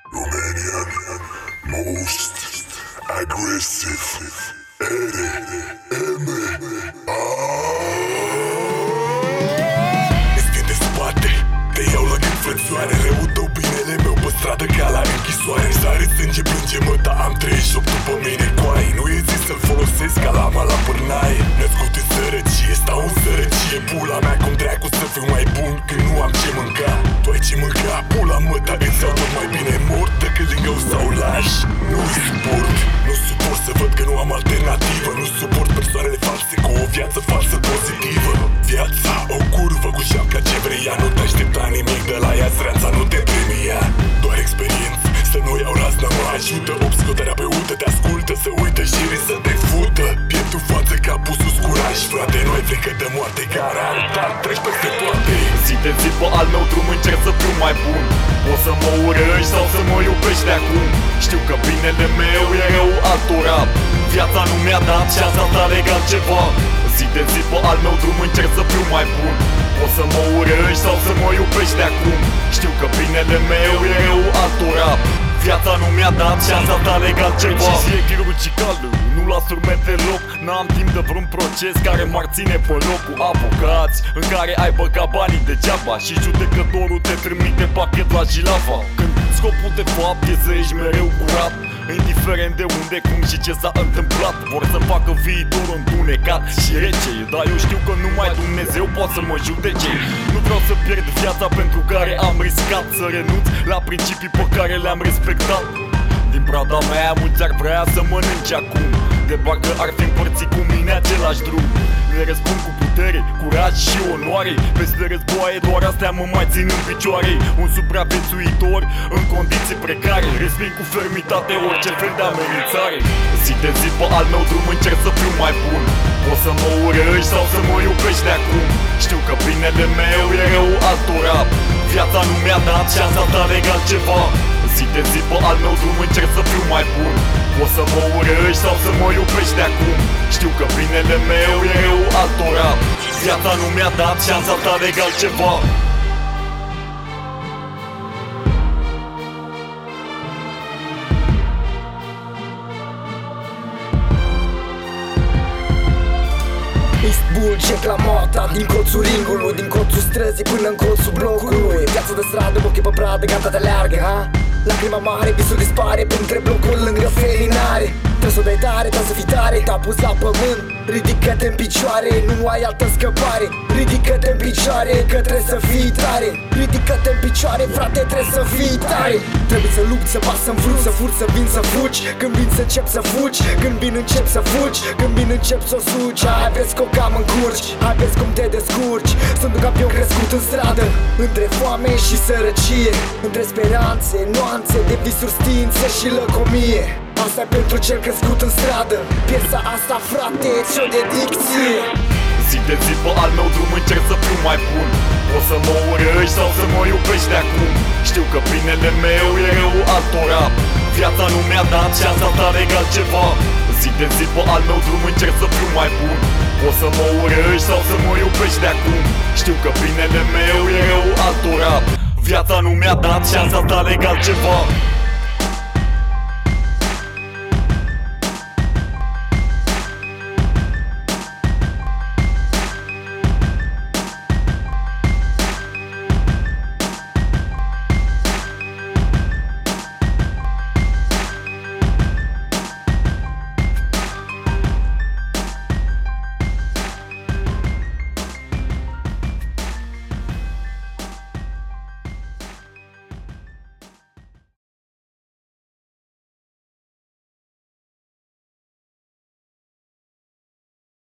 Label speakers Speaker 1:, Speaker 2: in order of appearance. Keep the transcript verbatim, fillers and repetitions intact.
Speaker 1: Romanian most aggressive ere eme a
Speaker 2: Ești de spate, te iau la când frățioare. Rău tău, binele meu pe stradă ca la închisoare. Sare sânge, plânge măta, am treizeci și opt după mine coai. Nu e zis să-l folosesc ca lama la pârnaie. Născut în sărăcie, stau în sărăcie. Pula mea, cum dracu să fiu mai bun când nu am ce mânca. Tu ai ce mânca, pula măta, îți iau tot mai bine mort decât lângă sau lași. Nu suport, nu suport să văd că nu am alternativă. Nu suport persoanele false cu o viață falsă pozitivă. Viața, o curvă cu șapca ce vrei ea. Nu te aștepta nimic de la ea, sreața nu te premia. Doar experiență, să nu iau razna mă ajută. O psihoterapeută te ascultă, să uită și să te fută. Pieptul față ca pusul curaj, frate. Nu ai frică de moarte, garantat treci peste toate.
Speaker 3: Zi de zi pe al meu drum încerc să fiu mai bun. Poți să mă urăști sau să mă iubești de acum. Știu că binele meu e rău altora. Viața nu mi-a dat șansa ta legal ceva. Zi de zi pe al meu drum încerc să fiu mai bun. Poți să mă urăști sau să mă iubești de acum. Știu că binele meu e rău altora. Viața nu mi-a dat șansa ta legal ceva. Precizie chirurgicală, nu las urme deloc. N-am timp de vreun proces care m-ar ține pe loc. Cu avocați în care ai băgat banii degeaba și judecătorul te trimite pachet la Jilava. Când scopul de fapt e să ești mereu curat, indiferent de unde, cum și ce s-a întâmplat. Vor să facă viitorul întunecat și rece, dar eu știu că numai Dumnezeu poate să mă judece. Nu vreau să pierd viața pentru care am riscat, să renunț la principii pe care le-am respectat. Din prada mea mulți ar vrea să mănânce acum, de parcă ar fi împărțit cu mine același drum. Le răspund cu putere, curaj și onoare. Peste războaie doar astea mă mai țin în picioare. Un supraviețuitor în condiții precare. Resping cu fermitate orice fel de amenințare. Zi de zi pe al meu drum încerc să fiu mai bun. Poți să mă urăști sau să mă iubești de acum. Știu că binele meu e rău altora. Viața nu mi-a dat șansa ta legal ceva. Zi de zi pe al meu drum încerc să fiu mai bun. Poți să mă urăști sau să mă iubești de acum. Știu că binele meu e rău altora. Viața nu mi-a dat șansa ta legal ceva.
Speaker 4: Ești bullshit la moata, din colțul ringului, din colțul străzii până în colțul blocului. Viața de stradă, ochii pe pradă, gata te leargă, ha? Lacrima mare, visul dispare printre blocuri lângă felinare. Trebuie să o dai tare, trebuie să fii tare, te-a pus la pământ. Ridică-te în picioare, nu ai altă scăpare. Ridică-te în picioare, că trebuie să fii tare. Ridică-te în picioare, frate, trebuie să fii tare. Trebuie să lupți, să bați, să înfruți, să furi, să vin, să fugi. Când vin să încep să fugi, când vin încep să fugi. Când vin încep să o sugi, hai vezi că o cam încurci. Hai vezi cum te descurci. Sunt un campion crescut în stradă, între foame și sărăcie, între speranțe, nuanțe de visuri, stințe și lăcomie. Asta e pentru cel crescut în stradă. Piesa asta, frate, ți-o dedicție.
Speaker 3: Zi de zi pe al meu drum încerc să fiu mai bun. Poți să mă urăști sau să mă iubești de acum. Știu că binele meu e rău altora. Viața nu mi-a dat șansa ta legal ceva. Zi de zi pe al meu drum încerc să fiu mai bun. Poți să mă urăști sau să mă iubești de acum. Știu că binele meu e rău altora. Viața nu mi-a dat șansa ta legal ceva.